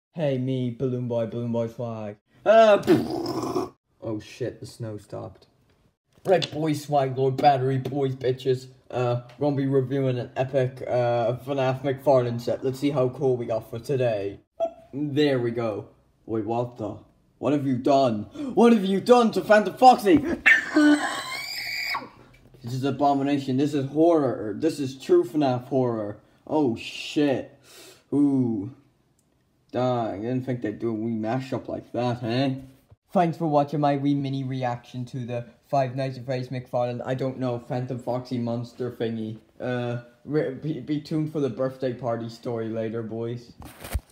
Hey, me, Balloon Boy Swag. Oh shit, the snow stopped. Red Boy Swag Lord, Battery Boys, bitches. We're gonna be reviewing an epic FNAF McFarlane set. Let's see how cool we got for today. There we go. Wait, what have you done? What have you done to Phantom Foxy? This is abomination. This is horror. This is true FNAF horror. Oh shit. Ooh. Dang, I didn't think they'd do a wee mashup like that, eh? Thanks for watching my wee mini reaction to the Five Nights at Freddy's McFarlane, I don't know, Phantom Foxy monster thingy. Be tuned for the birthday party story later, boys.